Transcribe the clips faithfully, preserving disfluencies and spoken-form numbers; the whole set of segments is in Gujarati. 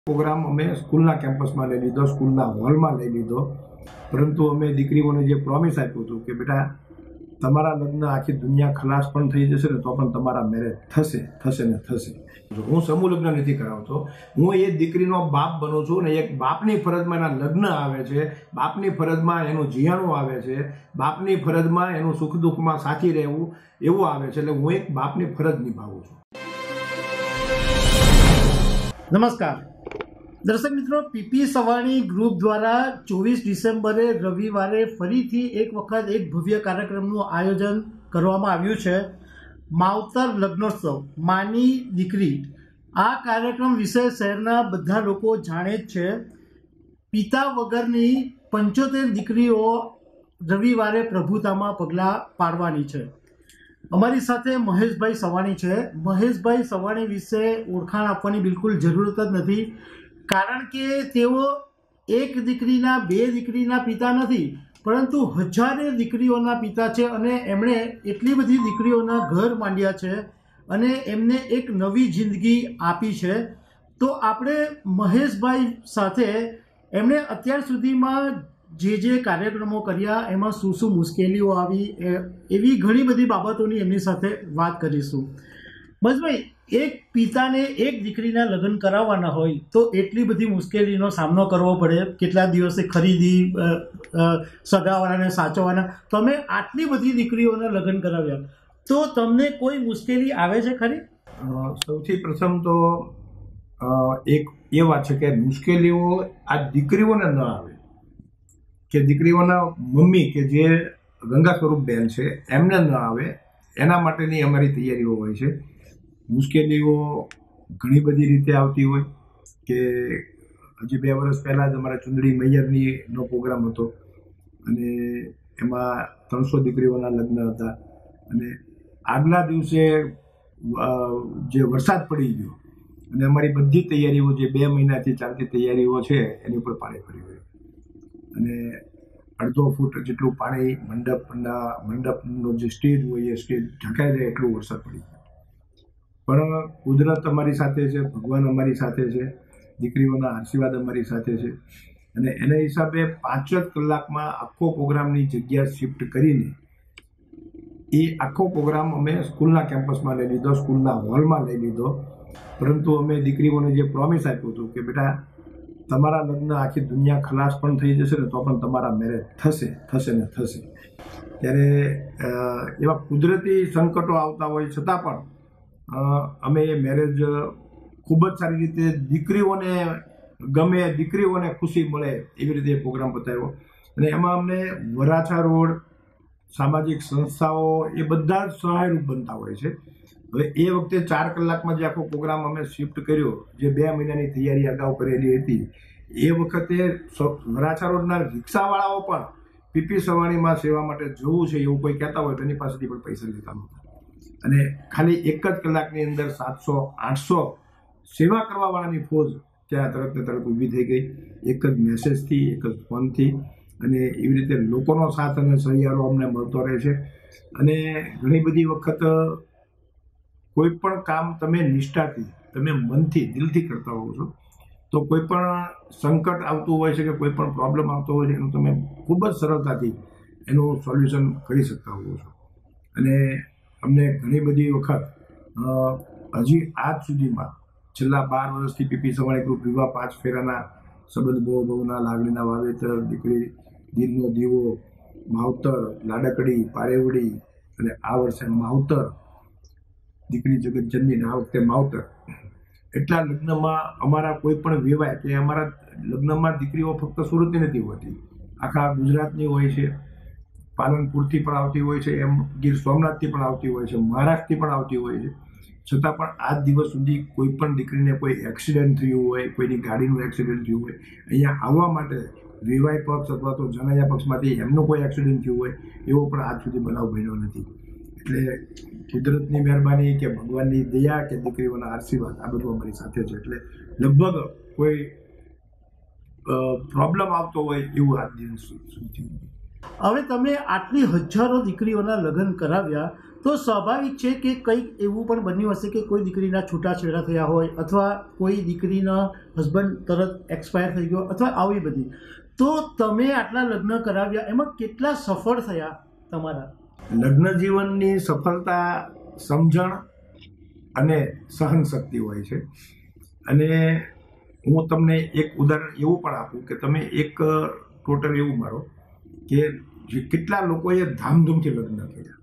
પ્રોગ્રામ અમે સ્કૂલના કેમ્પસમાં લઈ લીધો, સ્કૂલના હોલમાં લઈ લીધો. પરંતુ અમે દીકરીઓને જે પ્રોમિસ આપ્યું હતું કે બેટા તમારા લગ્ન આખી દુનિયા ખલાસ પણ થઈ જશે ને તો પણ તમારા મેરેજ થશે થશે ને થશે. હું સમૂહ લગ્ન નથી કરાવતો, હું એ દીકરીનો બાપ બનું છું ને એક બાપની ફરજમાં એના લગ્ન આવે છે, બાપની ફરજમાં એનું જીયાણું આવે છે, બાપની ફરજમાં એનું સુખ દુઃખમાં સાથી રહેવું એવું આવે છે. એટલે હું એક બાપની ફરજ નિભાવું છું. નમસ્કાર દર્શક મિત્રો, પીપી સવાણી ગ્રુપ દ્વારા ચોવીસ ડિસેમ્બરે રવિવારે ફરીથી એક વખત એક ભવ્ય કાર્યક્રમનું આયોજન કરવામાં આવ્યું છે. માવતર લગ્નોત્સવ, માની દીકરી. આ કાર્યક્રમ વિશે શહેરના બધા લોકો જાણે જ છે. પિતા વગરની પંચોતેર દીકરીઓ રવિવારે પ્રભુતામાં પગલાં પાડવાની છે. અમારી સાથે મહેશભાઈ સવાણી છે. મહેશભાઈ સવાણી વિશે ઓળખાણ આપવાની બિલકુલ જરૂરત જ નથી, કારણ કે તેઓ એક દીકરીના બે દીકરીના પિતા નથી, પરંતુ હજારે દીકરીઓના પિતા છે અને એમણે એટલી બધી દીકરીઓના ઘર માંડ્યા છે અને એમને એક નવી જિંદગી આપી છે. તો આપણે મહેશભાઈ સાથે એમણે અત્યાર સુધીમાં જે જે કાર્યક્રમો કર્યા, એમાં શું શું મુશ્કેલીઓ આવી, એવી ઘણી બધી બાબતોની એમની સાથે વાત કરીશું. મહેશભાઈ, એક પિતાને એક દીકરીના લગ્ન કરાવવાના હોય તો એટલી બધી મુશ્કેલીનો સામનો કરવો પડે. કેટલા દિવસે ખરીદી, સગાવાળાને સાચવવાના, તમે આટલી બધી દીકરીઓના લગ્ન કરાવ્યા, તો તમને કોઈ મુશ્કેલી આવે છે ખરી? સૌથી પ્રથમ તો એક એ વાત છે કે મુશ્કેલીઓ આ દીકરીઓને ન આવે, કે દીકરીઓના મમ્મી કે જે ગંગા સ્વરૂપ બેન છે એમને ન આવે, એના માટેની અમારી તૈયારીઓ હોય છે. મુશ્કેલીઓ ઘણી બધી રીતે આવતી હોય કે હજી બે વર્ષ પહેલાં જ અમારા ચુંદડી મૈયરની નો પ્રોગ્રામ હતો અને એમાં ત્રણસો દીકરીઓના લગ્ન હતા અને આગલા દિવસે જે વરસાદ પડી ગયો અને અમારી બધી તૈયારીઓ જે બે મહિનાથી ચાલતી તૈયારીઓ છે એની ઉપર પાણી ફરી ગયું અને અડધો ફૂટ જેટલું પાણી મંડપના મંડપનો જે સ્ટેજ હોય એ સ્ટેજ ઢંકાઈ જાય એટલું વરસાદ પડી ગયો. પણ કુદરત અમારી સાથે છે, ભગવાન અમારી સાથે છે, દીકરીઓના આશીર્વાદ અમારી સાથે છે અને એના હિસાબે પાંચ જ કલાકમાં આખો પ્રોગ્રામની જગ્યા શિફ્ટ કરીને એ આખો પ્રોગ્રામ અમે સ્કૂલના કેમ્પસમાં લઈ લીધો, સ્કૂલના હોલમાં લઈ લીધો. પરંતુ અમે દીકરીઓને જે પ્રોમિસ આપ્યું હતું કે બેટા તમારા લગ્ન આખી દુનિયા ખલાસ પણ થઈ જશે ને તો પણ તમારા મેરેજ થશે થશે ને થશે. ત્યારે એવા કુદરતી સંકટો આવતા હોય છતાં પણ અમે એ મેરેજ ખૂબ જ સારી રીતે દીકરીઓને ગમે, દીકરીઓને ખુશી મળે એવી રીતે એ પ્રોગ્રામ બતાવ્યો. અને એમાં અમને વરાછા રોડ, સામાજિક સંસ્થાઓ એ બધા જ સહાયરૂપ બનતા હોય છે. હવે એ વખતે ચાર કલાકમાં જે આખો પ્રોગ્રામ અમે શિફ્ટ કર્યો, જે બે મહિનાની તૈયારી અગાઉ કરેલી હતી, એ વખતે વરાછા રોડના રિક્ષાવાળાઓ પણ પીપી સવાણીમાં સેવા માટે જવું છે એવું કોઈ કહેતા હોય તો એની પાસેથી પણ પૈસા લેતા નહોતા. અને ખાલી એક જ કલાકની અંદર સાતસો આઠસો સેવા કરવાવાળાની ફોજ ત્યાં તરત ને તરત ઊભી થઈ ગઈ, એક જ મેસેજથી, એક જ ફોનથી. અને એવી રીતે લોકોનો સાથ અને સહિયારો અમને મળતો રહે છે. અને ઘણી બધી વખત કોઈ પણ કામ તમે નિષ્ઠાથી, તમે મનથી, દિલથી કરતા હોવ છો તો કોઈ પણ સંકટ આવતું હોય છે કે કોઈ પણ પ્રોબ્લેમ આવતો હોય છે એનું તમે ખૂબ જ સરળતાથી એનું સોલ્યુશન કરી શકતા હોવો છો. અને અમને ઘણી બધી વખત હજી આજ સુધીમાં છેલ્લા બાર વર્ષથી પીપી સવાણી ગ્રુપ વિવાહ પાંચ ફેરાના સંબંધ બહુ બહુના લાગણીના વાવેતર, દીકરી દીનનો દીવો, માવતર, લાડકડી, પારેવડી અને આ વર્ષે માવતર, દીકરી જગતજનની, આ વખતે માવતર. એટલા લગ્નમાં અમારા કોઈ પણ વેવાય કે અમારા લગ્નમાં દીકરીઓ ફક્ત સુરતની નથી હોતી, આખા ગુજરાતની હોય છે, પાલનપુરથી પણ આવતી હોય છે, એમ ગીર સોમનાથથી પણ આવતી હોય છે, મહારાષ્ટ્રથી પણ આવતી હોય છે. છતાં પણ આજ દિવસ સુધી કોઈ પણ દીકરીને કોઈ એક્સિડન્ટ થયું હોય, કોઈની ગાડીનું એક્સિડન્ટ થયું હોય, અહીંયા આવવા માટે વિવાહ પક્ષ અથવા તો જણાયા પક્ષમાંથી એમનું કોઈ એક્સિડન્ટ થયું હોય એવો પણ આજ સુધી બનાવ બન્યો નથી. એટલે કુદરતની મહેરબાની કે ભગવાનની દયા કે દીકરીઓના આશીર્વાદ આ બધું અમારી સાથે છે. એટલે લગભગ કોઈ પ્રોબ્લેમ આવતો હોય એવું આજ દિવસ સુધી. હવે તમે આટલી હજારો દીકરીઓના લગ્ન કરાવ્યા, તો સ્વાભાવિક છે કે કંઈક એવું પણ બન્યું હશે કે કોઈ દીકરીના છૂટાછેડા થયા હોય અથવા કોઈ દીકરીના હસબન્ડ તરત એક્સપાયર થઈ ગયો અથવા આવી બધી. તો તમે આટલા લગ્ન કરાવ્યા, એમાં કેટલા સફળ થયા તમારા? લગ્ન જીવનની સફળતા સમજણ અને સહન શક્તિ હોય છે. અને હું તમને એક ઉદાહરણ એવું પણ આપું કે તમે એક ટોટલ એવું મારો કે જે કેટલા લોકોએ ધામધૂમથી લગ્ન કર્યા,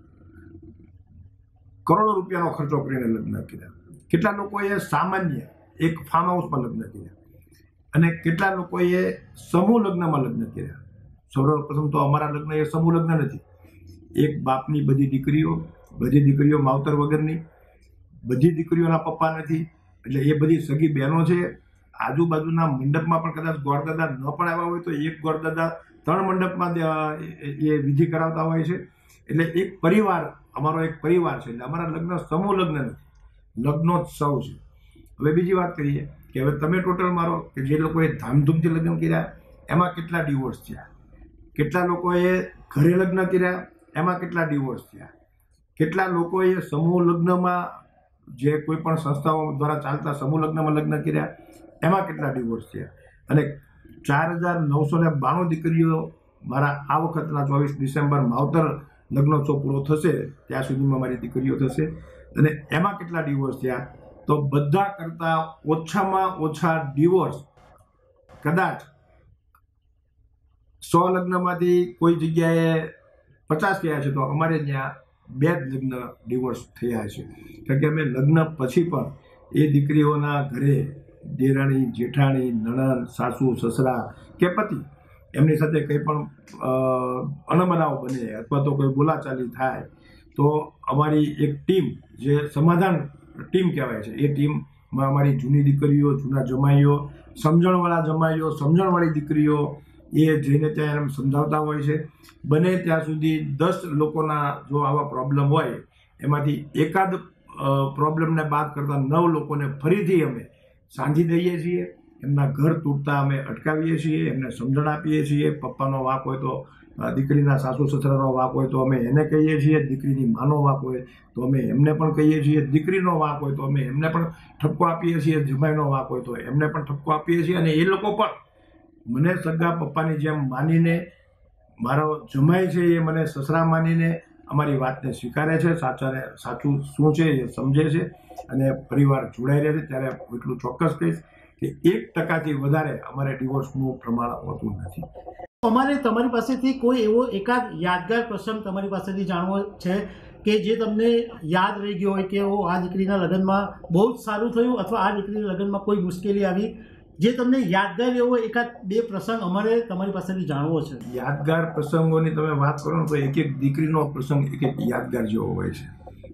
કરોડો રૂપિયાનો ખર્ચો કરીને લગ્ન કર્યા, કેટલા લોકોએ સામાન્ય એક ફાર્મ હાઉસમાં લગ્ન કર્યા, અને કેટલા લોકોએ સમૂહ લગ્નમાં લગ્ન કર્યા. સર્વપ્રથમ તો અમારા લગ્ન એ સમૂહ લગ્ન નથી. એક બાપની બધી દીકરીઓ, બધી દીકરીઓ માવતર વગરની, બધી દીકરીઓના પપ્પા નથી, એટલે એ બધી સગી બહેનો છે. આજુબાજુના મંડપમાં પણ કદાચ ગોળદાદા ન પણ આવ્યા હોય તો એક ગોળદાદા ત્રણ મંડપમાં એ વિધિ કરાવતા હોય છે. એટલે એક પરિવાર, અમારો એક પરિવાર છે. એટલે અમારા લગ્ન સમૂહ લગ્ન નથી, લગ્નોત્સવ છે. હવે બીજી વાત કરીએ કે હવે તમે ટોટલ મારો કે જે લોકોએ ધામધૂમથી લગ્ન કર્યા એમાં કેટલા ડિવોર્સ થયા, કેટલા લોકોએ ઘરે લગ્ન કર્યા એમાં કેટલા ડિવોર્સ થયા, કેટલા લોકોએ સમૂહ લગ્નમાં જે કોઈ પણ સંસ્થાઓ દ્વારા ચાલતા સમૂહ લગ્નમાં લગ્ન કર્યા એમાં કેટલા ડિવોર્સ થયા. અને ચાર હજાર નવસો ને બાણું દીકરીઓ મારા આ વખતના ચોવીસ ડિસેમ્બર માવતર લગ્નોત્સવ પૂરો થશે ત્યાં સુધીમાં મારી દીકરીઓ થશે. અને એમાં કેટલા ડિવોર્સ થયા, તો બધા કરતાં ઓછામાં ઓછા ડિવોર્સ કદાચ સો લગ્નમાંથી કોઈ જગ્યાએ પચાસ થયા છે તો અમારે ત્યાં બે જ લગ્ન ડિવોર્સ થયા છે. કારણ કે અમે લગ્ન પછી પણ એ દીકરીઓના ઘરે દેરાણી, જેઠાણી, નણંદ, સાસુ, સસરા કે પતિ એમની સાથે કંઈ પણ અણબનાવ બને અથવા તો કોઈ બોલાચાલી થાય તો અમારી એક ટીમ જે સમાધાન ટીમ કહેવાય છે, એ ટીમમાં અમારી જૂની દીકરીઓ, જૂના જમાઈઓ, સમજણવાળા જમાઈઓ, સમજણવાળી દીકરીઓ એ જઈને ત્યાં એમ સમજાવતા હોય છે. બને ત્યાં સુધી દસ લોકોના જો આવા પ્રોબ્લેમ હોય એમાંથી એકાદ પ્રોબ્લેમને બાદ કરતાં નવ લોકોને ફરીથી અમે સાંધી દઈએ છીએ. એમના ઘર તૂટતા અમે અટકાવીએ છીએ, એમને સમજણ આપીએ છીએ. પપ્પાનો વાંક હોય તો દીકરીના સાસુ સસરાનો વાંક હોય તો અમે એને કહીએ છીએ, દીકરીની માનો વાંક હોય તો અમે એમને પણ કહીએ છીએ, દીકરીનો વાંક હોય તો અમે એમને પણ ઠપકો આપીએ છીએ, જમાઈનો વાંક હોય તો એમને પણ ઠપકો આપીએ છીએ. અને એ લોકો પણ મને સગા પપ્પાની જેમ માનીને, મારો જમાઈ છે એ મને સસરા માનીને અમારી વાતને સ્વીકારે છે, સાચાને સાચું શું છે એ સમજે છે અને પરિવાર જોડાઈ રહે છે. ત્યારે એટલું ચોક્કસ કહીશ કે એક ટકાથી વધારે અમારે ડિવોર્સનું પ્રમાણ હોતું નથી. અમારે તમારી પાસેથી કોઈ એવો એકાદ યાદગાર પ્રસંગ તમારી પાસેથી જાણવો છે કે જે તમને યાદ રહી ગયો હોય કે ઓ આ દીકરીના લગ્નમાં બહુ જ સારું થયું અથવા આ દીકરીના લગ્નમાં કોઈ મુશ્કેલી આવી, જે તમને યાદગાર એવો એકાદ બે પ્રસંગ અમારે તમારી પાસેથી જાણવો છે. યાદગાર પ્રસંગોની તમે વાત કરો ને તો એક એક દીકરીનો પ્રસંગ એક એક યાદગાર જેવો હોય છે.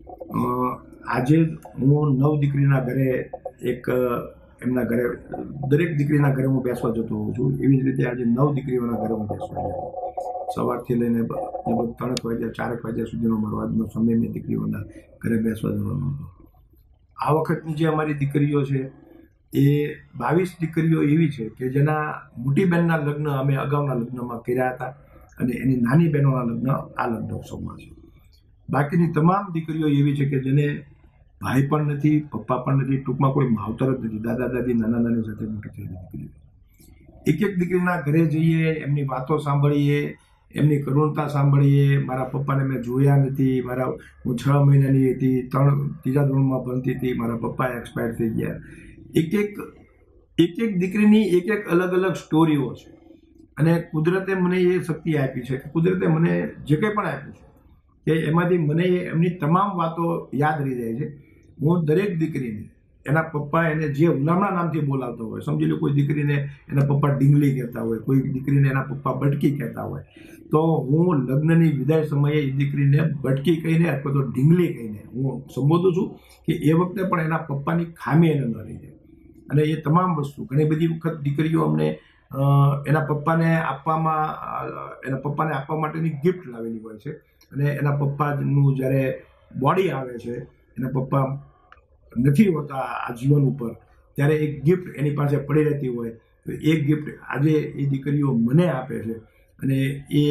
આજે હું નવ દીકરીના ઘરે એક એમના ઘરે દરેક દીકરીના ઘરે હું બેસવા જતો હોઉં છું. એવી જ રીતે આજે નવ દીકરીઓના ઘરે હું બેસવા જતો. સવારથી લઈને લગભગ ત્રણેક વાગ્યા ચારેક વાગ્યા સુધીનો મારો આજનો સમય મેં દીકરીઓના ઘરે બેસવા જવાનો હતો. આ વખતની જે અમારી દીકરીઓ છે એ બાવીસ દીકરીઓ એવી છે કે જેના મોટી બહેનના લગ્ન અમે અગાઉના લગ્નમાં કર્યા હતા અને એની નાની બહેનોના લગ્ન આ લગ્નોત્સવમાં છે. બાકીની તમામ દીકરીઓ એવી છે કે જેને ભાઈ પણ નથી, પપ્પા પણ નથી, ટૂંકમાં કોઈ માવતર જ નથી, દાદા દાદી નાના નાની સાથે મોટી થયેલી દીકરીઓ. એક એક દીકરીના ઘરે જઈએ, એમની વાતો સાંભળીએ, એમની કરુણતા સાંભળીએ. મારા પપ્પાને મેં જોયા નથી, મારા હું છ મહિનાની હતી, ત્રણ ત્રીજા ધોરણમાં ભણતી હતી, મારા પપ્પા એક્સપાયર થઈ ગયા. એક એક એક એક દીકરીની એક એક અલગ અલગ સ્ટોરીઓ છે. અને કુદરતે મને એ શક્તિ આપી છે કે કુદરતે મને જે કંઈ પણ આપ્યું છે કે એમાંથી મને એમની તમામ વાતો યાદ રહી જાય છે. હું દરેક દીકરીને એના પપ્પા એને જે હુલામણા નામથી બોલાવતો હોય, સમજી લો કોઈ દીકરીને એના પપ્પા ડીંગલી કહેતા હોય, કોઈ દીકરીને એના પપ્પા બટકી કહેતા હોય, તો હું લગ્નની વિદાય સમયે એ દીકરીને બટકી કહીને અથવા તો ડીંગલી કહીને હું સંબોધું છું કે એ વખતે પણ એના પપ્પાની ખામી એને ન રહી જાય. અને એ તમામ વસ્તુ ઘણી બધી વખત દીકરીઓ અમને એના પપ્પાને આપવામાં એના પપ્પાને આપવા માટેની ગિફ્ટ લાવેલી હોય છે. અને એના પપ્પાનું જ્યારે બોડી આવે છે, એના પપ્પા નથી હોતા આ જીવન ઉપર, ત્યારે એક ગિફ્ટ એની પાસે પડી રહેતી હોય તો એ ગિફ્ટ આજે એ દીકરીઓ મને આપે છે. અને એ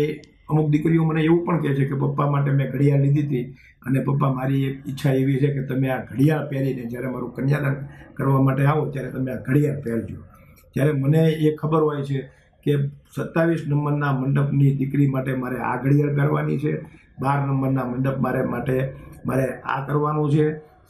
અમુક દીકરીઓ મને એવું પણ કહે છે કે પપ્પા માટે મેં ઘડિયાળ લીધી હતી અને પપ્પા મારી એક ઈચ્છા એવી છે કે તમે આ ઘડિયાળ પહેરીને જ્યારે મારું કન્યાદાન કરવા માટે આવો ત્યારે તમે આ ઘડિયાળ પહેરજો. ત્યારે મને એ ખબર હોય છે કે સત્તાવીસ નંબરના મંડપની દીકરી માટે મારે આ ઘડિયાળ પહેરવાની છે, બાર નંબરના મંડપ મારે માટે મારે આ કરવાનું છે,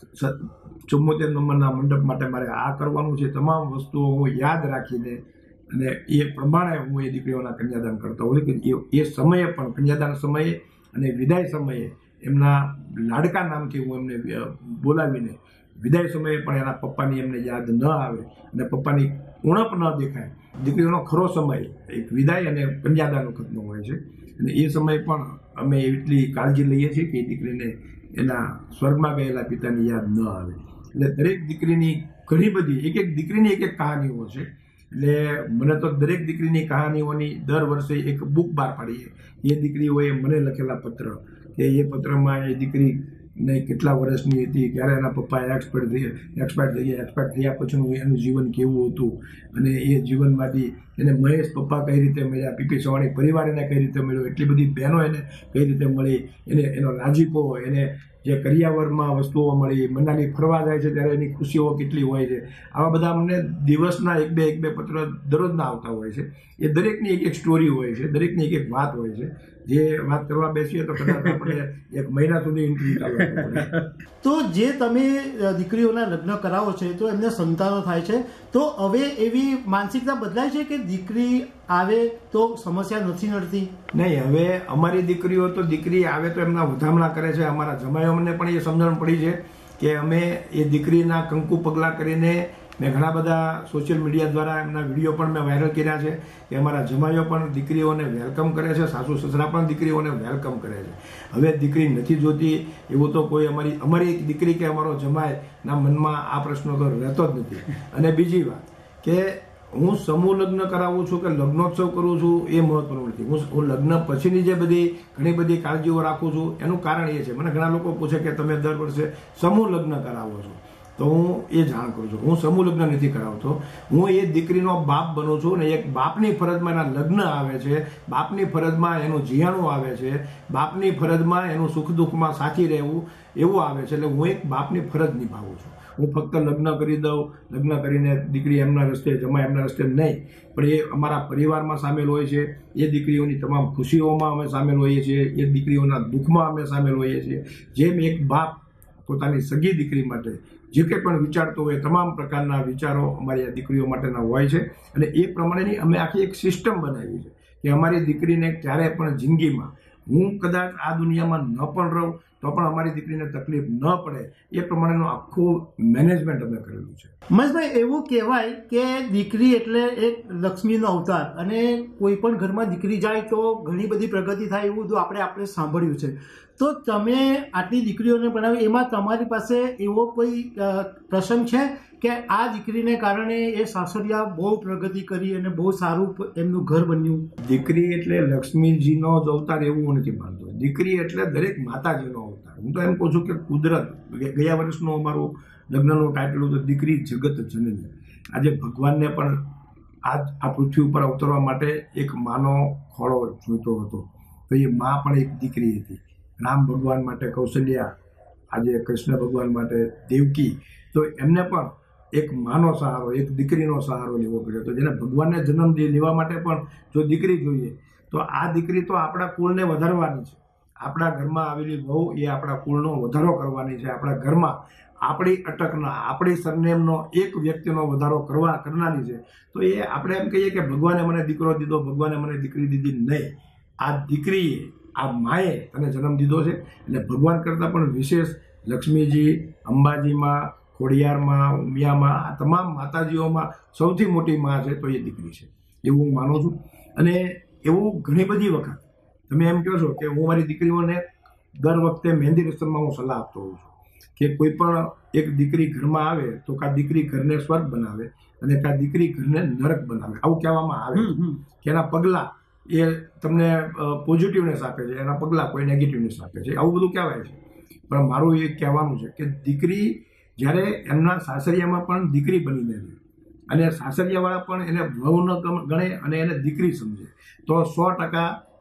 ચુમ્મોતેર નંબરના મંડપ માટે મારે આ કરવાનું છે. તમામ વસ્તુઓ હું યાદ રાખીને અને એ પ્રમાણે હું એ દીકરીઓના કન્યાદાન કરતો હોઉં કે એ સમયે પણ કન્યાદાન સમયે અને વિદાય સમયે એમના લાડકા નામથી હું એમને બોલાવીને વિદાય સમયે પણ એના પપ્પાની એમને યાદ ન આવે અને પપ્પાની ઉણપ ન દેખાય. દીકરીઓનો ખરો સમય એક વિદાય અને કન્યાદાન વખતનો હોય છે અને એ સમયે પણ અમે એટલી કાળજી લઈએ છીએ કે એ દીકરીને એના સ્વર્ગમાં ગયેલા પિતાની યાદ ન આવે. એટલે દરેક દીકરીની ઘણી બધી એક એક દીકરીની એક એક કહાનીઓ છે. એટલે મને તો દરેક દીકરીની કહાનીઓની દર વર્ષે એક બુક બહાર પાડીએ. એ દીકરીઓએ મને લખેલા પત્ર કે એ પત્રમાં એ દીકરીને કેટલા વર્ષની હતી, ક્યારે એના પપ્પા એક્સપાયર થઈ એક્સપાયર થઈ ગયા, એક્સપાયર થયા પછીનું એનું જીવન કેવું હતું અને એ જીવનમાંથી એને મહેશ પપ્પા કઈ રીતે મળ્યા, પીપી સવાણી પરિવાર એને કઈ રીતે મળ્યો, એટલી બધી બહેનો એને કઈ રીતે મળી, એને એનો રાજીપો, એને જે કરિયાવરમાં વસ્તુઓ મળી, મનાલી ફરવા જાય છે ત્યારે એની ખુશીઓ કેટલી હોય છે. આવા બધા અમને દિવસના એક બે એક બે પત્ર દરરોજના આવતા હોય છે. એ દરેકની એક એક સ્ટોરી હોય છે, દરેકની એક એક વાત હોય છે. જે વાત કરવા બેસીએ તો કદાચ આપણે એક મહિના સુધી ઇન્ટરવ્યુ ચાલુ પડે. તો જે તમે દીકરીઓના લગ્ન કરાવો છો તો એમને સંતાનો થાય છે, તો હવે એવી માનસિકતા બદલાય છે કે દીકરી આવે તો સમસ્યા નથી નડતી? નહીં, હવે અમારી દીકરીઓ તો દીકરી આવે તો એમના વધામણા કરે છે. અમારા જમાઈઓને પણ એ સમજણ પડી છે કે અમે એ દીકરીના કંકુ પગલાં કરીને મેં ઘણા બધા સોશિયલ મીડિયા દ્વારા એમના વિડીયો પણ મેં વાયરલ કર્યા છે કે અમારા જમાઈઓ પણ દીકરીઓને વેલકમ કરે છે, સાસુ સસરા પણ દીકરીઓને વેલકમ કરે છે. હવે દીકરી નથી જોતી એવું તો કોઈ અમારી અમારી દીકરી કે અમારો જમાઈના મનમાં આ પ્રશ્ન તો રહેતો જ નથી. અને બીજી વાત કે હું સમૂહ લગ્ન કરાવું છું કે લગ્નોત્સવ કરું છું એ મહત્વનું નથી. હું હું લગ્ન પછીની જે બધી ઘણી બધી કાળજીઓ રાખું છું એનું કારણ એ છે, મને ઘણા લોકો પૂછે કે તમે દર વર્ષે સમૂહ લગ્ન કરાવો છો, તો હું એ જાણ કરું છું હું સમૂહ લગ્ન નથી કરાવતો. હું એ દીકરીનો બાપ બનું છું અને એક બાપની ફરજમાં એના લગ્ન આવે છે, બાપની ફરજમાં એનું જીયાણું આવે છે, બાપની ફરજમાં એનું સુખ દુઃખમાં સાથી રહેવું એવું આવે છે. એટલે હું એક બાપની ફરજ નિભાવું છું. હું ફક્ત લગ્ન કરી દઉં, લગ્ન કરીને દીકરી એમના રસ્તે, જમાઈ એમના રસ્તે નહીં, પણ એ અમારા પરિવારમાં સામેલ હોય છે. એ દીકરીઓની તમામ ખુશીઓમાં અમે સામેલ હોઈએ છીએ, એ દીકરીઓના દુઃખમાં અમે સામેલ હોઈએ છીએ. જેમ એક બાપ પોતાની સગી દીકરી માટે જે કંઈ પણ વિચારતો હોય તમામ પ્રકારના વિચારો અમારી આ દીકરીઓ માટેના હોય છે. અને એ પ્રમાણેની અમે આખી એક સિસ્ટમ બનાવી છે કે અમારી દીકરીને ક્યારે પણ જિંદગીમાં હું કદાચ આ દુનિયામાં ન પણ રહું તો પણ અમારી દીકરીને તકલીફ ન પડે એ પ્રમાણેનું આખું મેનેજમેન્ટ અમે કરેલું છે. મહેશભાઈ, એવું કહેવાય કે દીકરી એટલે એક લક્ષ્મીનો અવતાર અને કોઈ પણ ઘરમાં દીકરી જાય તો ઘણી બધી પ્રગતિ થાય એવું તો આપણે આપણે સાંભળ્યું છે. તો તમે આટલી દીકરીઓને ભણાવી એમાં તમારી પાસે એવો કોઈ પ્રસંગ છે કે આ દીકરીને કારણે એ સાસરિયા બહુ પ્રગતિ કરી અને બહુ સારું એમનું ઘર બન્યું? દીકરી એટલે લક્ષ્મીજીનો જ અવતાર એવું હું નથી માનતો. દીકરી એટલે દરેક માતાજીનો અવતાર. હું તો એમ કહું છું કે કુદરત. ગયા વર્ષનું અમારું લગ્નનું ટાઇટલ હતું દીકરી જગત જનની. આજે ભગવાનને પણ આજ આ પૃથ્વી ઉપર અવતરવા માટે એક માનો ખોળો જોઈતો હતો, તો એ મા પણ એક દીકરી હતી. રામ ભગવાન માટે કૌશલ્યા, આજે કૃષ્ણ ભગવાન માટે દેવકી, તો એમને પણ એક માનો સહારો, એક દીકરીનો સહારો લેવો પડ્યો. તો જેને ભગવાનને જન્મ લેવા માટે પણ જો દીકરી જોઈએ તો આ દીકરી તો આપણા કુળને વધારવાની છે. આપણા ઘરમાં આવેલી વહુ એ આપણા કુળનો વધારો કરવાની છે. આપણા ઘરમાં આપણી અટકના, આપણી સરનેમનો એક વ્યક્તિનો વધારો કરવા કરનારી છે. તો એ આપણે એમ કહીએ કે ભગવાને મને દીકરો દીધો, ભગવાને મને દીકરી દીધી, નહીં. આ દીકરીએ, આ માએ તને જન્મ દીધો છે. એટલે ભગવાન કરતાં પણ વિશેષ લક્ષ્મીજી, અંબાજીમાં, ખોડિયારમાં, ઉમિયામાં, આ તમામ માતાજીઓમાં સૌથી મોટી મા છે તો એ દીકરી છે એવું હું માનું છું. અને એવું ઘણી બધી વખત તમે એમ કહો છો કે હું મારી દીકરીઓને દર વખતે મહેંદી રસમમાં હું સલાહ આપતો હોઉં છું કે કોઈ પણ એક દીકરી ઘરમાં આવે તો કા દીકરી ઘરને સ્વર્ગ બનાવે અને કા દીકરી ઘરને નરક બનાવે, આવું કહેવામાં આવે કે એના પગલાં એ તમને પોઝિટિવનેસ આપે છે, એના પગલાં કોઈ નેગેટિવનેસ આપે છે, આવું બધું કહેવાય છે. પણ મારું એ કહેવાનું છે કે દીકરી જ્યારે એમના સાસરિયામાં પણ દીકરી બનીને રહે અને સાસરિયાવાળા પણ એને વહુ ન ગણે અને એને દીકરી સમજે તો સો ટકા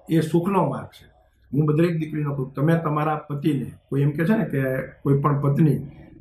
એ સુખનો માર્ગ છે. હું દરેક દીકરીનો કહું, તમે તમારા પતિને, કોઈ એમ કહે છે ને કે કોઈ પણ પત્ની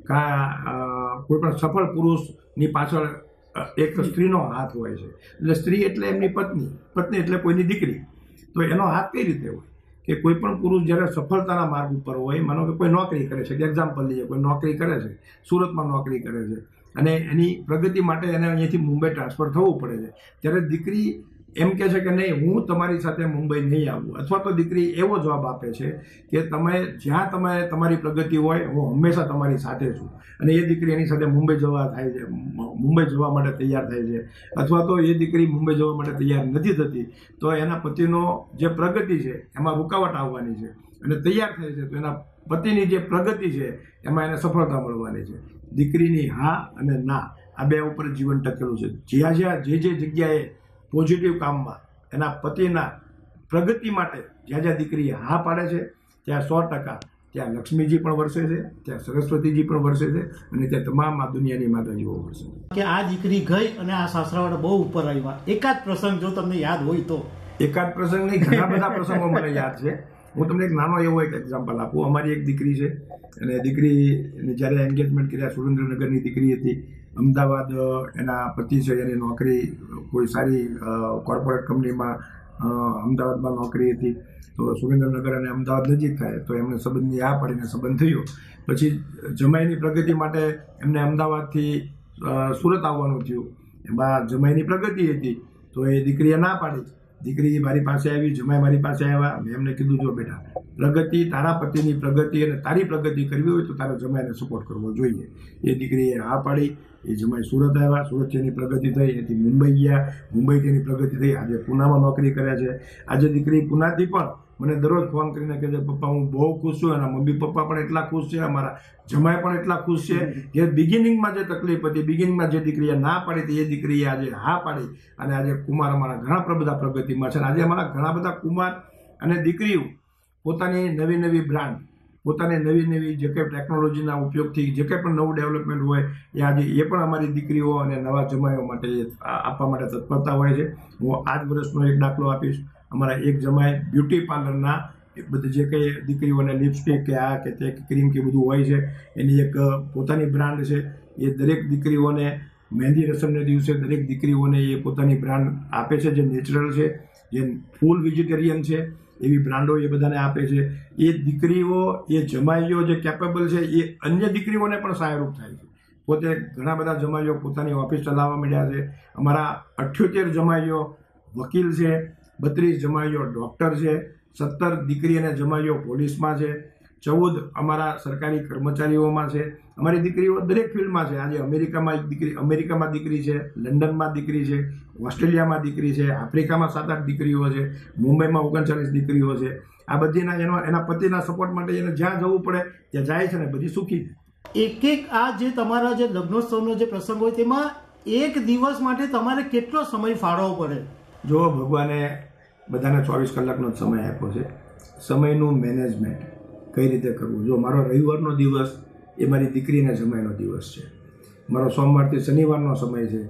કા કોઈ પણ સફળ પુરુષની પાછળ એક સ્ત્રીનો હાથ હોય છે. એટલે સ્ત્રી એટલે એમની પત્ની, પત્ની એટલે કોઈની દીકરી. તો એનો હાથ કઈ રીતે હોય કે કોઈ પણ પુરુષ જ્યારે સફળતાના માર્ગ ઉપર હોય, માનો કે કોઈ નોકરી કરે છે, એક્ઝામ્પલ લઈએ, કોઈ નોકરી કરે છે, સુરતમાં નોકરી કરે છે અને એની પ્રગતિ માટે એને અહીંયાથી મુંબઈ ટ્રાન્સફર થવું પડે છે, ત્યારે દીકરી એમ કહે છે કે નહીં, હું તમારી સાથે મુંબઈ નહીં આવું. અથવા તો દીકરી એવો જવાબ આપે છે કે તમે જ્યાં તમે તમારી પ્રગતિ હોય, હું હંમેશા તમારી સાથે છું. અને એ દીકરી એની સાથે મુંબઈ જવા થાય છે, મુંબઈ જવા માટે તૈયાર થાય છે. અથવા તો એ દીકરી મુંબઈ જવા માટે તૈયાર નથી થતી, તો એના પતિનો જે પ્રગતિ છે એમાં રૂકાવટ આવવાની છે. અને તૈયાર થાય છે તો એના પતિની જે પ્રગતિ છે એમાં એને સફળતા મળવાની છે. દીકરીની હા અને ના આ બે ઉપર જીવન ટકેલું છે. જ્યાં જ્યાં જે જે જગ્યાએ પોઝિટિવ કામમાં એના પતિના પ્રગતિ માટે જ્યાં જ્યાં દીકરી હા પાડે છે, ત્યાં સો ટકા ત્યાં લક્ષ્મીજી પણ વરસે છે, ત્યાં સરસ્વતીજી પણ વરસે છે અને ત્યાં તમામ આ દુનિયાની માતાજીઓ વરસે છે. કે આ દીકરી ગઈ અને આ સાસરાવાળા બહુ ઉપર આવ્યા. એકાદ પ્રસંગ જો તમને યાદ હોય તો? એકાદ પ્રસંગ નહીં, ઘણા બધા પ્રસંગો મને યાદ છે. હું તમને એક નાનો એવો એક એક્ઝામ્પલ આપું. અમારી એક દીકરી છે અને દીકરીને જ્યારે એન્ગેજમેન્ટ કર્યા, સુરેન્દ્રનગરની દીકરી હતી. અમદાવાદ એના પતિ છે, એની નોકરી કોઈ સારી કોર્પોરેટ કંપનીમાં અમદાવાદમાં નોકરી હતી. તો સુરેન્દ્રનગર અને અમદાવાદ નજીક થાય તો એમને સંબંધની આ પડીને સંબંધ થયો. પછી જમાઈની પ્રગતિ માટે એમને અમદાવાદથી સુરત આવવાનું થયું. એમાં જમાઈની પ્રગતિ હતી તો એ દીકરીએ ના પાડી. દીકરી મારી પાસે આવી, જમાઈ મારી પાસે આવ્યા. મેં એમને કીધું, જો બેટા, પ્રગતિ તારા પતિની પ્રગતિ અને તારી પ્રગતિ કરવી હોય તો તારે જમાઈને સપોર્ટ કરવો જોઈએ. એ દીકરીએ હા પાડી. એ જમાઈ સુરત આવ્યા, સુરતથી એની પ્રગતિ થઈ, એથી મુંબઈ ગયા, મુંબઈથી એની પ્રગતિ થઈ, આજે પૂનામાં નોકરી કરે છે. આજે દીકરી પૂનાથી પણ મને દરરોજ ફોન કરીને કહે છે, પપ્પા હું બહુ ખુશ છું, એના મમ્મી પપ્પા પણ એટલા ખુશ છે, અમારા જમાઈ પણ એટલા ખુશ છે કે બિગિનિંગમાં જે તકલીફ હતી, બિગિનિંગમાં જે દીકરીએ ના પાડી હતી, એ દીકરીએ આજે હા પાડી અને આજે કુમાર અમારા ઘણા બધા પ્રગતિમાં છે. આજે અમારા ઘણા બધા કુમાર અને દીકરીઓ પોતાની નવી નવી બ્રાન્ડ, પોતાની નવી નવી જે કંઈ ટેકનોલોજીના ઉપયોગથી જે કંઈ પણ નવું ડેવલપમેન્ટ હોય એ આજે એ પણ અમારી દીકરીઓ અને નવા જમાઈઓ માટે આપવા માટે તત્પરતા હોય છે. હું આ જ વર્ષનો એક દાખલો આપીશ. અમારા એક જમાઈ બ્યુટી પાર્લરના બધી જે કંઈ દીકરીઓને લિપસ્ટિક કે આ કે તે ક્રીમ કે બધું હોય છે એની એક પોતાની બ્રાન્ડ છે. એ દરેક દીકરીઓને મહેંદી રસમને દિવસે દરેક દીકરીઓને એ પોતાની બ્રાન્ડ આપે છે, જે નેચરલ છે, જે ફૂલ વેજીટેરિયન છે, એવી બ્રાન્ડો એ બધાને આપે છે. એ દીકરીઓ, એ જમાઈઓ જે કેપેબલ છે એ અન્ય દીકરીઓને પણ સહાયરૂપ થાય છે. પોતે ઘણા બધા જમાઈઓ પોતાની ઓફિસ ચલાવવા મળ્યા છે. અમારા અઠ્યોતેર જમાઈઓ વકીલ છે, બત્રીસ જમાઈઓ ડૉક્ટર છે, સત્તર દીકરી અને જમાઈઓ પોલીસમાં છે, ચૌદ અમારા સરકારી કર્મચારીઓમાં છે. અમારી દીકરીઓ દરેક ફિલ્ડમાં છે. આજે અમેરિકામાં એક દીકરી અમેરિકામાં દીકરી છે, લંડનમાં દીકરી છે, ઓસ્ટ્રેલિયામાં દીકરી છે, આફ્રિકામાં સાત આઠ દીકરીઓ છે, મુંબઈમાં ઓગણચાલીસ દીકરીઓ છે. આ બધીના એનો એના પતિના સપોર્ટ માટે એને જ્યાં જવું પડે ત્યાં જાય છે ને બધી સુખી છે. એક એક આ જે તમારા જે લગ્નોત્સવનો જે પ્રસંગ હોય તેમાં એક દિવસ માટે તમારે કેટલો સમય ફાળવવો પડે? જો ભગવાને બધાને ચોવીસ કલાકનો જ સમય આપ્યો છે. સમયનું મેનેજમેન્ટ કઈ રીતે કરવું? જો મારો રવિવારનો દિવસ એ મારી દીકરીને જમાઈનો દિવસ છે. મારો સોમવારથી શનિવારનો સમય છે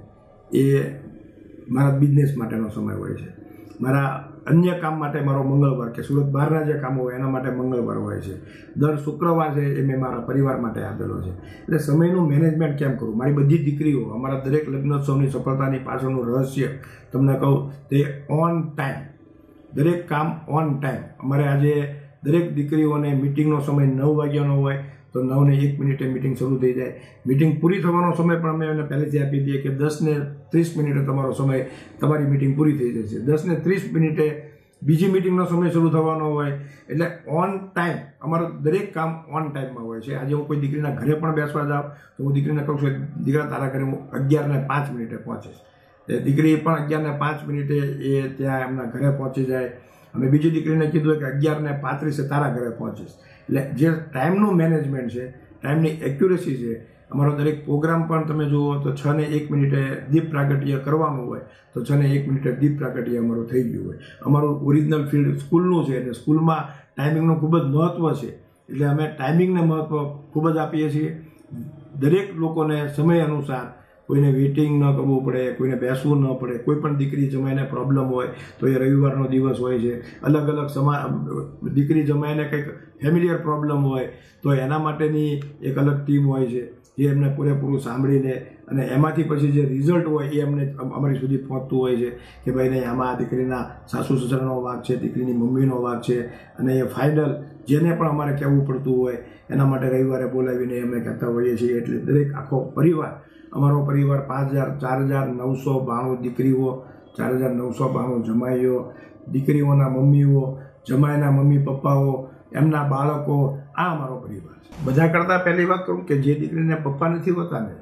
એ મારા બિઝનેસ માટેનો સમય હોય છે. મારા અન્ય કામ માટે મારો મંગળવાર કે સુરત બહારના જે કામો હોય એના માટે મંગળવાર હોય છે. દર શુક્રવાર છે એ મેં મારા પરિવાર માટે આપેલો છે. એટલે સમયનું મેનેજમેન્ટ કેમ કરવું? મારી બધી દીકરીઓ, અમારા દરેક લગ્નોત્સવની સફળતાની પાછળનું રહસ્ય તમને કહું, તે ઓન ટાઈમ, દરેક કામ ઓન ટાઈમ. અમારે આજે દરેક દીકરીઓને મિટિંગનો સમય નવ વાગ્યાનો હોય તો નવ ને એક મિનિટે મિટિંગ શરૂ થઈ જાય. મિટિંગ પૂરી થવાનો સમય પણ અમે એને પહેલેથી આપી દઈએ કે દસ ને ત્રીસ મિનિટે તમારો સમય, તમારી મિટિંગ પૂરી થઈ જશે. દસ ને ત્રીસ મિનિટે બીજી મિટિંગનો સમય શરૂ થવાનો હોય. એટલે ઓન ટાઈમ અમારું દરેક કામ ઓન ટાઈમમાં હોય છે. આજે હું કોઈ દીકરીના ઘરે પણ બેસવા જાઉં તો હું દીકરીને કહું છું, દીકરા તારા ઘરે હું અગિયાર ને પાંચ મિનિટે પહોંચીશ. એ દીકરી પણ અગિયાર ને પાંચ મિનિટે એ ત્યાં એમના ઘરે પહોંચી જાય. અમે બીજી દીકરીને કીધું કે અગિયાર ને પાંત્રીસે તારા ઘરે પહોંચીશ. એટલે જે ટાઈમનું મેનેજમેન્ટ છે, ટાઈમની એક્યુરેસી છે. અમારો દરેક પ્રોગ્રામ પણ તમે જુઓ તો છ ને એક મિનિટે દીપ પ્રાગટ્ય કરવાનું હોય તો છ ને એક મિનિટે દીપ પ્રાગટ્ય અમારું થઈ ગયું હોય. અમારું ઓરિજિનલ ફિલ્ડ સ્કૂલનું છે એટલે સ્કૂલમાં ટાઈમિંગનું ખૂબ જ મહત્ત્વ છે. એટલે અમે ટાઈમિંગને મહત્ત્વ ખૂબ જ આપીએ છીએ. દરેક લોકોને સમય અનુસાર કોઈને વેઇટિંગ ન કરવું પડે, કોઈને બેસવું ન પડે. કોઈ પણ દીકરી જમાઈને પ્રોબ્લેમ હોય તો એ રવિવારનો દિવસ હોય છે. અલગ અલગ સમા દીકરી જમાઈને કંઈક ફેમિલિયર પ્રોબ્લેમ હોય તો એના માટેની એક અલગ ટીમ હોય છે જે એમને પૂરેપૂરું સાંભળીને અને એમાંથી પછી જે રિઝલ્ટ હોય એ અમને અમારી સુધી પહોંચતું હોય છે કે ભાઈ નહીં, આમાં આ દીકરીના સાસુ સસરાનો વાંક છે, દીકરીની મમ્મીનો વાંક છે, અને એ ફાઇનલ જેને પણ અમારે કહેવું પડતું હોય એના માટે રવિવારે બોલાવીને અમે કહેતા હોઈએ છીએ. એટલે દરેક આખો પરિવાર, અમારો પરિવાર પાંચ હજાર ચાર હજાર નવસો બાણું દીકરીઓ, ચાર હજાર નવસો બાણું જમાઈઓ, દીકરીઓના મમ્મીઓ, જમાઈના મમ્મી પપ્પાઓ, એમના બાળકો, આ અમારો પરિવાર છે. બધા કરતાં પહેલી વાત કરું કે જે દીકરીને પપ્પા નથી હોતા ને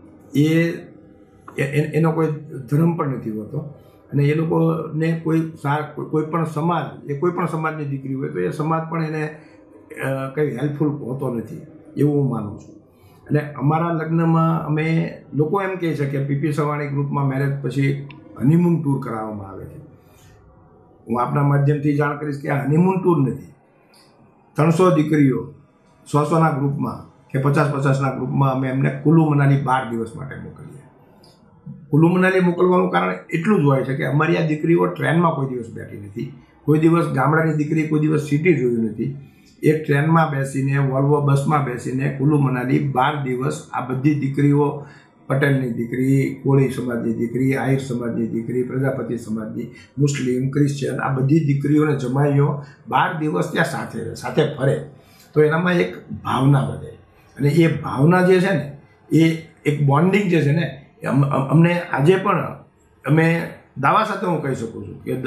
એ એનો કોઈ ધર્મ પણ નથી હોતો, અને એ લોકોને કોઈ કોઈ પણ સમાજ, એ કોઈ પણ સમાજની દીકરી હોય તો એ સમાજ પણ એને કંઈ હેલ્પફુલ હોતો નથી, એવું હું માનું છું. અને અમારા લગ્નમાં અમે લોકો એમ કહે છે કે પીપી સવાણી ગ્રુપમાં મેરેજ પછી હનીમૂન ટૂર કરાવવામાં આવે છે. હું આપના માધ્યમથી જાણ કરીશ કે આ હનીમૂન ટૂર નથી. ત્રણસો દીકરીઓ સો સોના ગ્રુપમાં કે પચાસ પચાસના ગ્રુપમાં અમે એમને કુલ્લુ મનાલી બાર દિવસ માટે મોકલીએ. કુલ્લુ મનાલી મોકલવાનું કારણ એટલું જ હોય છે કે અમારી આ દીકરીઓ ટ્રેનમાં કોઈ દિવસ બેઠી નથી, કોઈ દિવસ ગામડાની દીકરી કોઈ દિવસ સિટી જોયું નથી. એક ટ્રેનમાં બેસીને, વોલ્વો બસમાં બેસીને કુલ્લુ મનાલી બાર દિવસ આ બધી દીકરીઓ, પટેલની દીકરી, કોળી સમાજની દીકરી, આહિર સમાજની દીકરી, પ્રજાપતિ સમાજની, મુસ્લિમ, ક્રિશ્ચિયન, આ બધી દીકરીઓને જમાઈઓ બાર દિવસ ત્યાં સાથે રહે, સાથે ફરે, તો એનામાં એક ભાવના વધે. અને એ ભાવના જે છે ને, એ એક બોન્ડિંગ જે છે ને, અમને આજે પણ અમે દાવા સાથે હું કહી શકું છું કે દ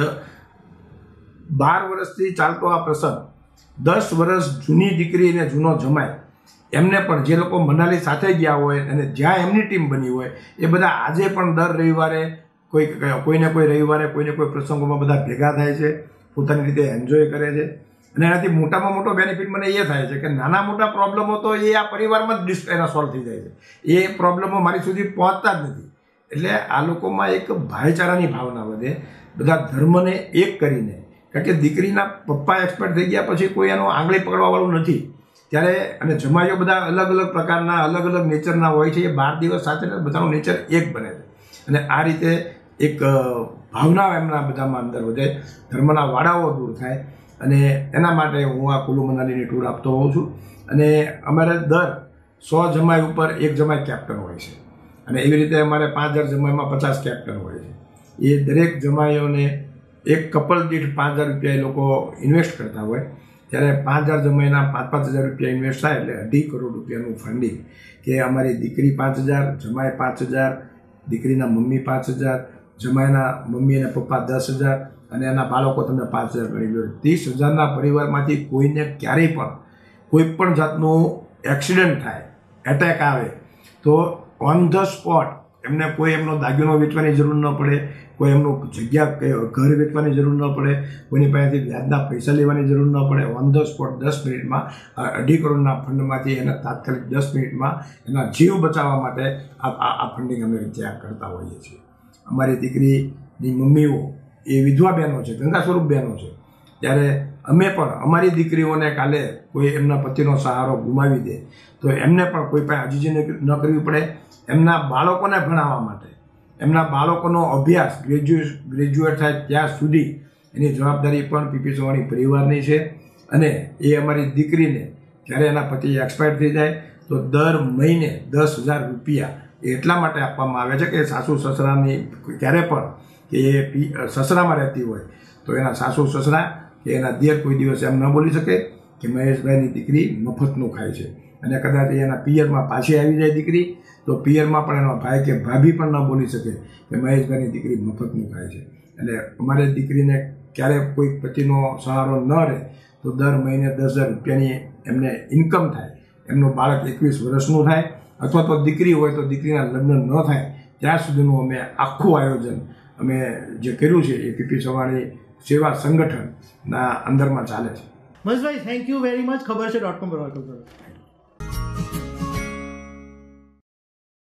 બાર વર્ષથી ચાલતો આ પ્રસંગ, દસ વર્ષ જૂની દીકરી અને જૂનો જમાઈ, એમને પણ જે લોકો મનાલી સાથે ગયા હોય અને જ્યાં એમની ટીમ બની હોય એ બધા આજે પણ દર રવિવારે કોઈ કોઈને કોઈ રવિવારે કોઈને કોઈ પ્રસંગોમાં બધા ભેગા થાય છે, પોતાની રીતે એન્જોય કરે છે. અને એનાથી મોટામાં મોટો બેનિફિટ મને એ થાય છે કે નાના મોટા પ્રોબ્લેમો તો એ આ પરિવારમાં જ ડિસ એના સોલ્વ થઈ જાય છે. એ પ્રોબ્લેમો મારી સુધી પહોંચતા જ નથી. એટલે આ લોકોમાં એક ભાઈચારાની ભાવના વધે, બધા ધર્મને એક કરીને. કારણ કે દીકરીના પપ્પા એક્સપર્ટ થઈ ગયા પછી કોઈ એનો આંગળી પકડવાવાળું નથી ત્યારે. અને જમાઈઓ બધા અલગ અલગ પ્રકારના, અલગ અલગ નેચરના હોય છે. એ બાર દિવસ સાથે બધાનું નેચર એક બને છે. અને આ રીતે એક ભાવના એમના બધામાં અંદર વધે, ધર્મના વાડાઓ દૂર થાય. અને એના માટે હું આ કુલ્લુ મનાલીની ટૂર આપતો હોઉં છું. અને અમારે દર સો જમાઈ ઉપર એક જમાઈ કેપ્ટન હોય છે, અને એવી રીતે અમારે પાંચ હજાર જમાઈમાં પચાસ કેપ્ટન હોય છે. એ દરેક જમાઈઓને એક કપલ દીઠ પાંચ હજાર રૂપિયા એ લોકો ઇન્વેસ્ટ કરતા હોય, ત્યારે પાંચ હજાર જમાઈના પાંચ પાંચ હજાર રૂપિયા ઇન્વેસ્ટ થાય એટલે અઢી કરોડ રૂપિયાનું ફંડિંગ, કે અમારી દીકરી પાંચ હજાર, જમાઈ પાંચ હજાર, દીકરીના મમ્મી પાંચ હજાર, જમાઈના મમ્મી અને પપ્પા દસ હજાર, અને એના બાળકો તમે પાંચ હજાર ગણી લો. ત્રીસ હજારના પરિવારમાંથી કોઈને ક્યારેય પણ કોઈ પણ જાતનું એક્સિડન્ટ થાય, એટેક આવે, તો ઓન ધ સ્પોટ એમને કોઈ એમનો દાગીનો વેચવાની જરૂર ન પડે, કોઈ એમનું જગ્યા ઘર વેચવાની જરૂર ન પડે, કોઈની પાસેથી વ્યાજના પૈસા લેવાની જરૂર ન પડે. ઓન ધ સ્પોટ દસ મિનિટમાં અઢી કરોડના ફંડમાંથી એના તાત્કાલિક દસ મિનિટમાં એના જીવ બચાવવા માટે આ આ ફંડિંગ અમે તૈયાર કરતા હોઈએ છીએ. અમારી દીકરીની મમ્મીઓ એ વિધવા બહેનો છે, ગંગા સ્વરૂપ બહેનો છે, ત્યારે અમે પણ અમારી દીકરીઓને કાલે કોઈ એમના પતિનો સહારો ગુમાવી દે તો એમને પણ કોઈ પાસે અજીજી ન કરવી પડે. એમના બાળકોને ભણાવવા માટે, એમના બાળકોનો અભ્યાસ ગ્રેજ્યુએટ ગ્રેજ્યુએટ થાય ત્યાં સુધી એની જવાબદારી પણ પીપી સવાણી પરિવારની છે. અને એ અમારી દીકરીને જ્યારે એના પતિ એક્સપાયર થઈ જાય તો દર મહિને દસ હજાર રૂપિયા એટલા માટે આપવામાં આવે છે કે સાસુ સસરાની ક્યારે પણ કે એ સસરામાં રહેતી હોય તો એના સાસુ સસરા કે એના દિયર કોઈ દિવસ એમ ન બોલી શકે કે મહેશભાઈની દીકરી મફતનું ખાય છે. અને કદાચ એના પિયરમાં પાછી આવી જાય દીકરી તો પિયરમાં પણ એનો ભાઈ કે ભાભી પણ ન બોલી શકે કે મહેશભાઈની દીકરી મફતનું ખાય છે. એટલે અમારે દીકરીને ક્યારે કોઈ પતિનો સહારો ન રહે તો દર મહિને દસ હજાર રૂપિયાની એમને ઇન્કમ થાય, એમનું બાળક એકવીસ વર્ષનું થાય, અથવા તો દીકરી હોય તો દીકરીના લગ્ન ન થાય ત્યાં સુધીનું અમે આખું આયોજન અમે જે કર્યું છે એ પીપી સવાણી સેવા સંગઠનના અંદરમાં ચાલે છે. Maheshbhai, thank you very much. ખબર છે ડોટ કોમ પર